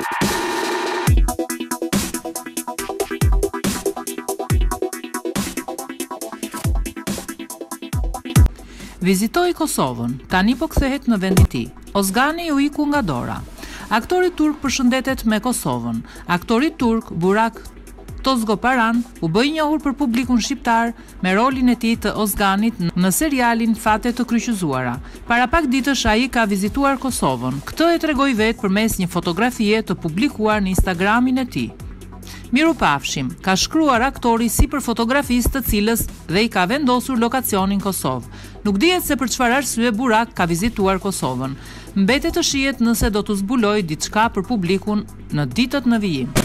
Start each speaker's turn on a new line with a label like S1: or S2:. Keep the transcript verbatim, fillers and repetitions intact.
S1: Vizitoi Kosovën, tani po kthehet në vendin e tij. Ozgani u iku nga dora. Aktori turk përshëndetet me Kosovën. Aktori turk Burak Tozgoparan u bë i njohur për publikun shqiptar me rolin e tij të Ozganit në serialin Fate të kryqëzuara. Para pak ditësh ai ka vizituar Kosovën. Këtë e tregoi vetë përmes një fotografie të publikuar në Instagramin e tij. Mirupafshim, ka shkruar aktori si për fotografisë të cilës dhe i ka vendosur lokacionin Kosovë. Nuk dihet se për çfarë arsye Burak ka vizituar Kosovën. Mbetet të shihet nëse do të zbulojë diçka për publikun në ditët në vijim.